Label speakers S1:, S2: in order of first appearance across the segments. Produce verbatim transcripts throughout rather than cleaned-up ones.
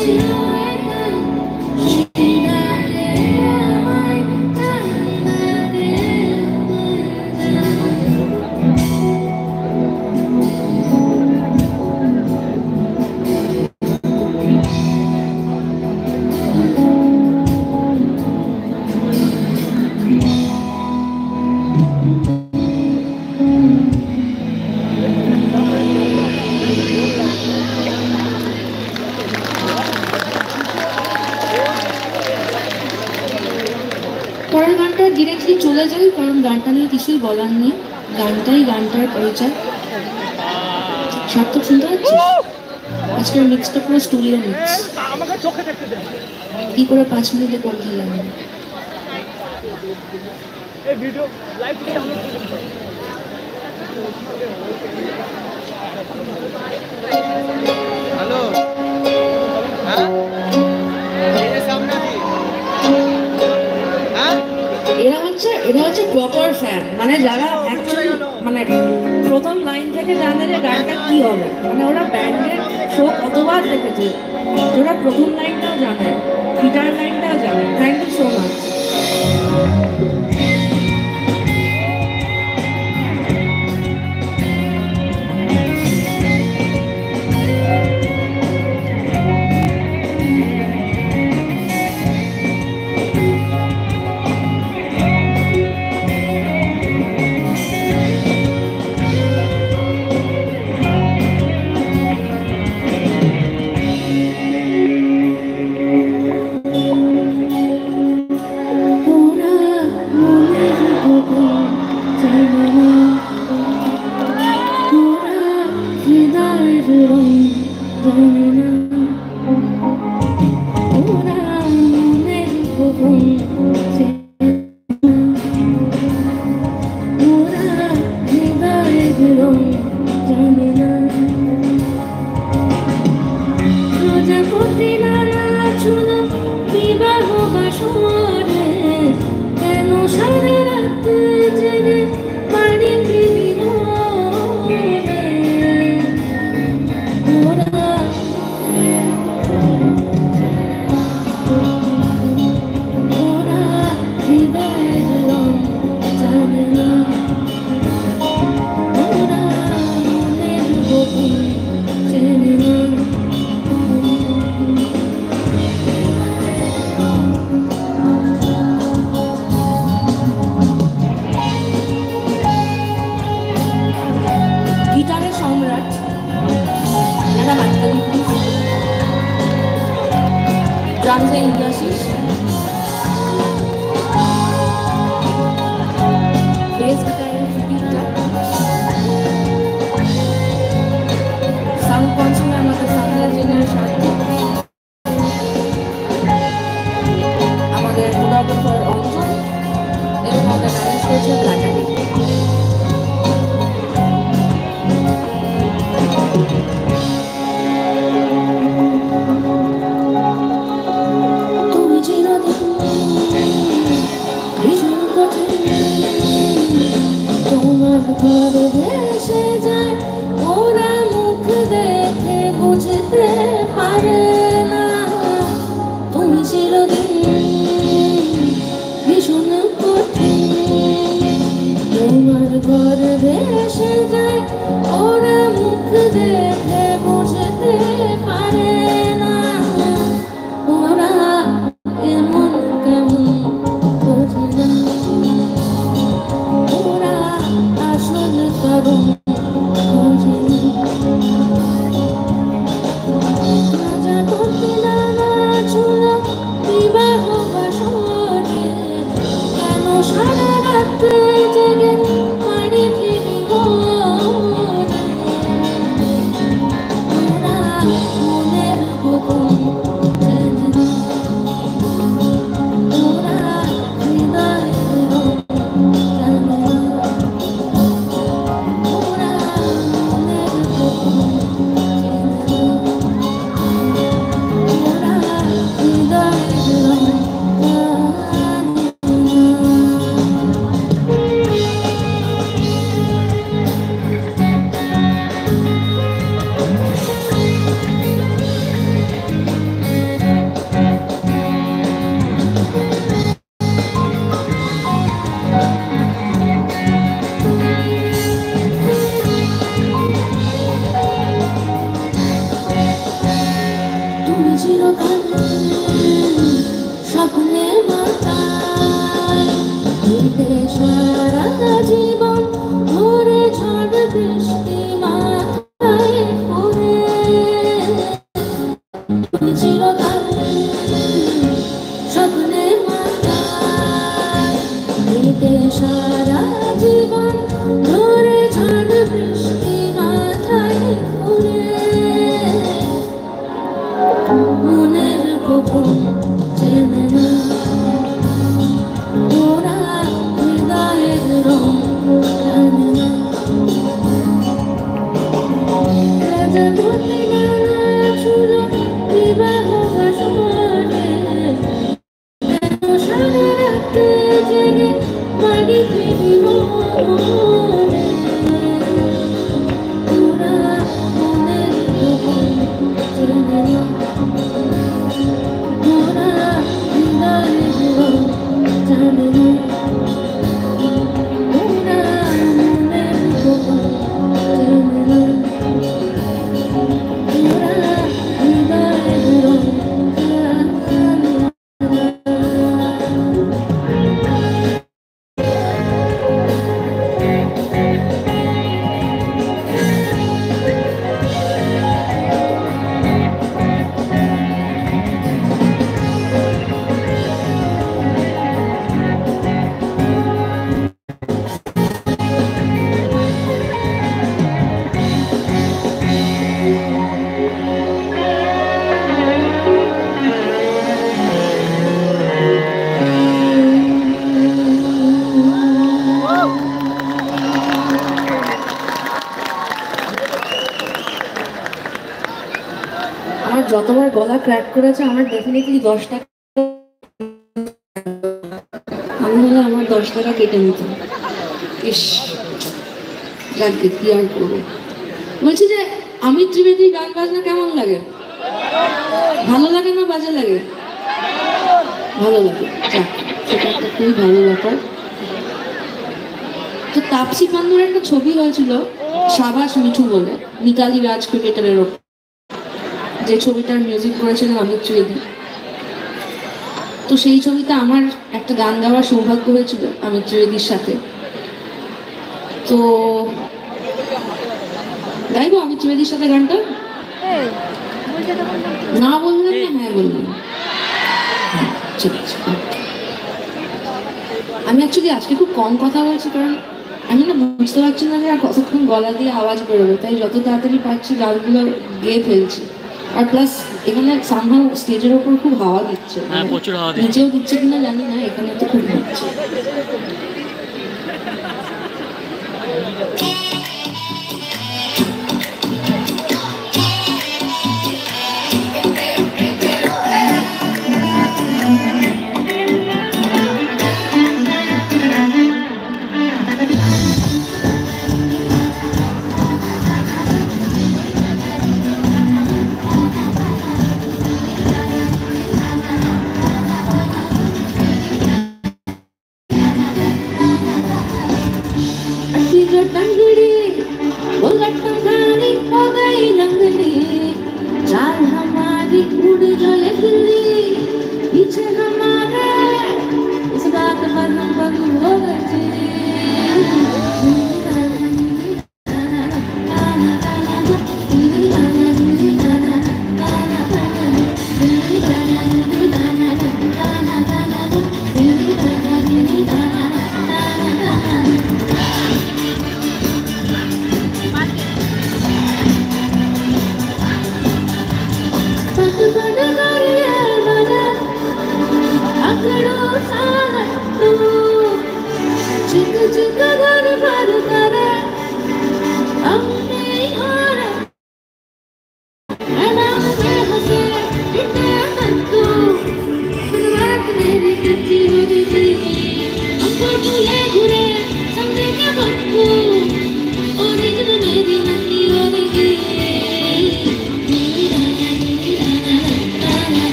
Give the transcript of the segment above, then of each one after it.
S1: Directly চলে যাই, কারণ গানটা নিয়ে কিছুই বলার নেই। গানটাই গানটার পরিচয়। সার্থক শুনতে পাচ্ছিস? আজকের মিক্সটা পুরো স্টুডিও মিক্স। কি করে পাঁচ মিনিটে করতে লাগে?
S2: হ্যালো,
S1: এরা হচ্ছে এরা হচ্ছে প্রপার ফ্যান, মানে যারা অ্যাকচুয়ালি মানে প্রথম লাইন থেকে জানে যে গানটা কি হবে। মানে ওরা ব্যান্ডের শো কতবার দেখেছে, ওরা প্রথম লাইনটাও জানে, গিটার লাইনটাও জানে। Thank you so much.
S3: তুমি চির
S1: যতবার গলা ক্র্যাক করেছে আমার ডেফিনেটলি দশ টাকা, আমি হলে আমার দশ টাকা কেটে নিতাম। ইস, যাকে কি আর করবো। বলছি যে অমিত ত্রিবেদী গান বাজনা কেমন লাগে? ভালো লাগে না বাজে লাগে? ভালো লাগে, সেটা একটা খুবই ভালো ব্যাপার। তো তাপসী পান্নুর একটা ছবি হয়েছিল সাবাস মিঠু বলে, মিতালি রাজ ক্রিকেটারের ওপর, যে ছবিটার মিউজিক করেছিলেন অমিত ত্রিবেদী। তো সেই ছবিতে আমার একটা গান গাওয়ার সৌভাগ্য হয়েছিল অমিত ত্রিবেদীর সাথে। তো গাইবো অমিত ত্রিবেদীর সাথে গানটা? না বললাম না? হ্যাঁ বললাম। ঠিক আছে। আমি অ্যাকচুয়ালি আজকে খুব কম কথা বলছি, কারণ আমি না বুঝতে পারছি না যে আর কতক্ষণ গলা দিয়ে আওয়াজ বেরোবে, তাই যত তাড়াতাড়ি পাচ্ছি গানগুলো গেয়ে ফেলছি। আর প্লাস এখানে সামহাও স্টেজের ওপর খুব হাওয়া দিচ্ছে, নিচেও দিচ্ছে কিনা জানি না, এখানে তো খুব দিচ্ছে।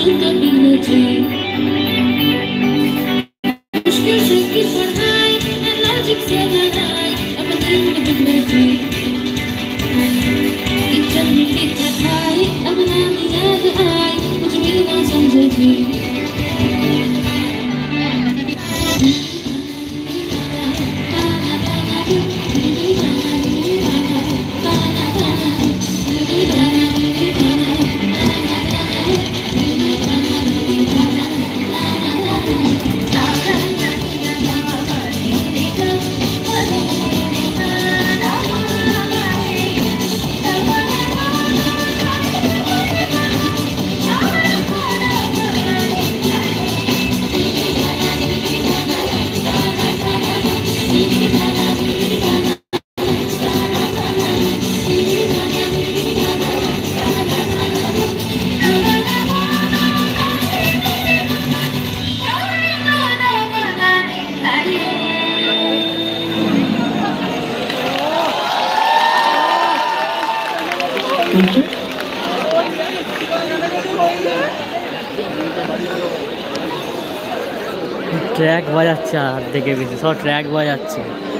S2: ট্র্যাক বাজাচ্ছে আর দেখে বেশি সব ট্র্যাক বাজাচ্ছে।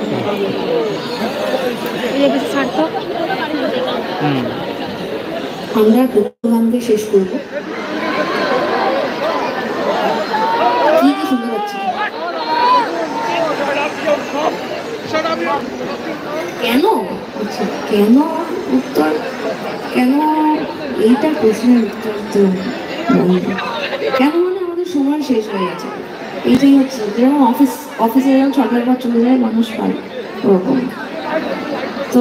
S2: হুম
S1: আমরা গানকে শেষ করব। কি কি শুনতে পাচ্ছি? কেন? আচ্ছা কেন উত্তর কেন এইটা প্রশ্নের উত্তর তো কেন মানে আমাদের সময় শেষ হয়ে গেছে, এইটাই হচ্ছে। যেমন অফিস অফিসে যেমন ছটার পর চলে যায় মানুষ পারে ওরকম। তো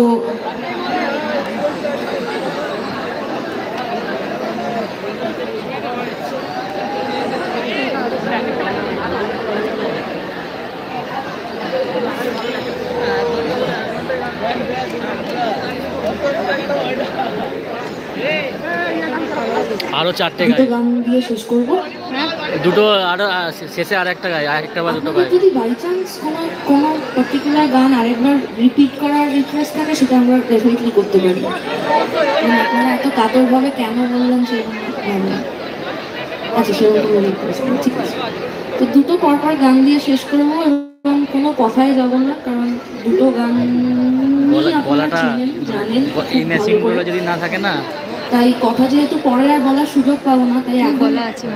S2: আরো চারটে
S1: দুটো গান দিয়ে শেষ করবো।
S2: দুটো আরো শেষে আর একটা গাই, আরেকটা বা দুটো গাই।
S1: যদি বাই চান্স কোনো কোনো পার্টিকুলার গান আরেকবার রিপিট করার রিকোয়েস্ট থাকে সেটা আমরা ডেফিনেটলি করতে পারি। আপনারা এত কাতরভাবে কেন বললেন সেরকম আচ্ছা সেরকম কোনো রিকোয়েস্ট নেই, ঠিক আছে। তো দুটো পরপর গান দিয়ে শেষ করবো এবং কোনো কথাই যাবো না, কারণ দুটো গান
S2: গলাটা এই মেশিনগুলো যদি না থাকে না,
S1: তাই কথা যেহেতু পরে আর বলার সুযোগ পাবো না, তাই এখন
S3: বলা আছে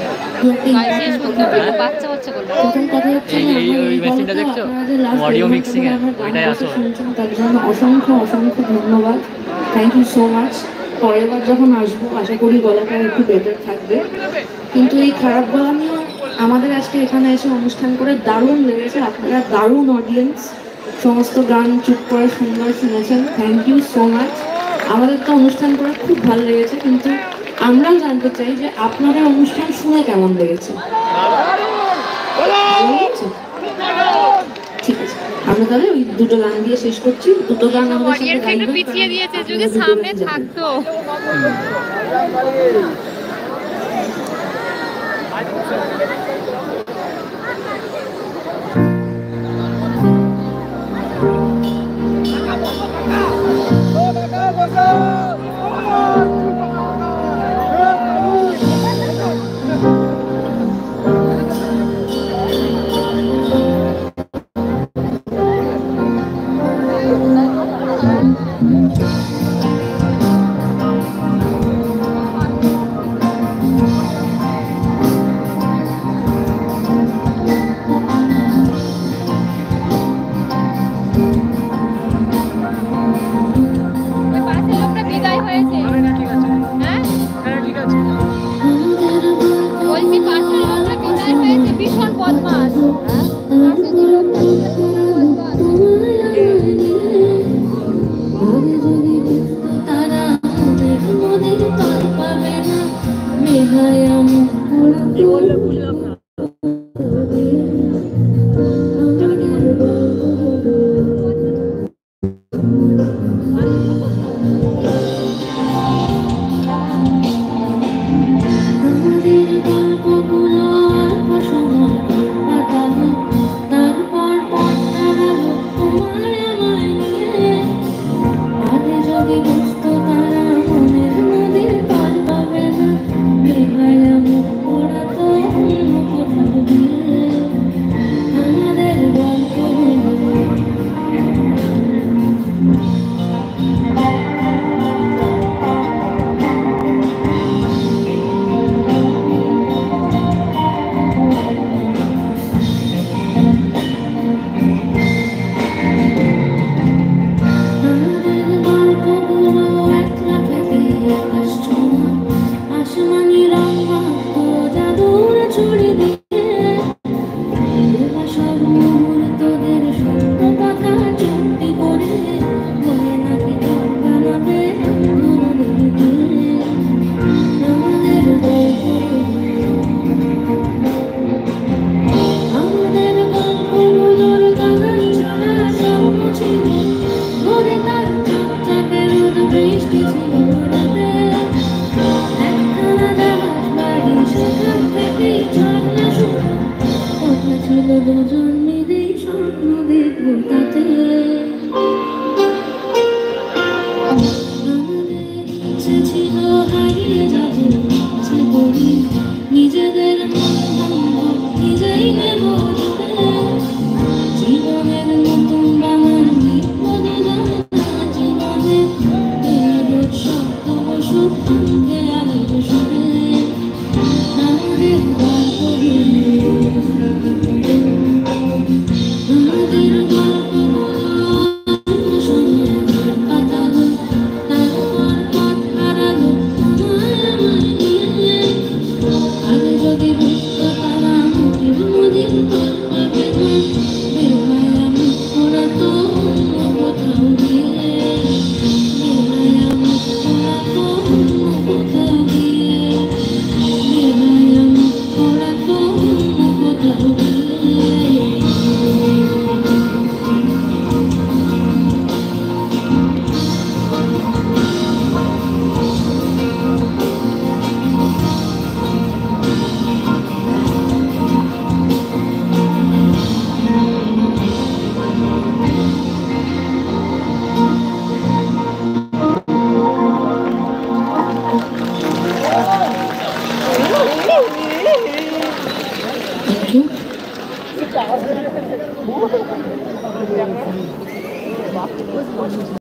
S1: প্রথম কথা হচ্ছে অডিও মিক্সিং শুনছেন তার জন্য অসংখ্য অসংখ্য ধন্যবাদ, থ্যাংক ইউ সো মাচ। পরের বার যখন আসবো আশা করি গলাটা একটু বেটার থাকবে। কিন্তু এই খারাপ গলা নিয়ে আমাদের আজকে এখানে এসে অনুষ্ঠান করে দারুণ লেগেছে। আপনারা দারুণ অডিয়েন্স, সমস্ত গান চুপ করে সুন্দর শুনেছেন, থ্যাংক ইউ সো মাচ। আমাদের তো অনুষ্ঠান করে খুব ভালো লেগেছে, কিন্তু আমরাও জানতে চাই যে আপনাদের অনুষ্ঠান শুনে কেমন লেগেছে। ঠিক আছে, আমরা তাহলে ওই দুটো গান দিয়ে শেষ করছি। দুটো গান আমাদের সাথে
S3: পিছিয়ে দিয়েছে, যদি সামনে থাকতো।
S1: যদি বুঝতো তারা মনের নদীর পার পাবে না, চলো দুজন মিলেই স্বপ্ন দেখবো তাতে আমাদের ইচ্ছে ছিল হারিয়ে যাবো যে করি নিজেদের মন নিজেই নেব জীবনের নতুন বানান বিপদে যায় না জীবনে রোজ শব্দ ওষুধ সঙ্গে আলোর সুরে আমাদের গল্প আমাদের গল্পগুলো শুনে কাটালো তারপর পথ হারালো তোমায় আমায় নিয়ে আগে যদি বুঝতে পারলাম দীর্ঘদিন পর পাবে না বের হয় আমি ওরা তো অন্য কোথাও গিয়ে বের হয় আমি ওরা তো অন্য কোথাও গিয়ে বের হয় আমি ওরা তো অন্য কোথাও গিয়ে Thank you.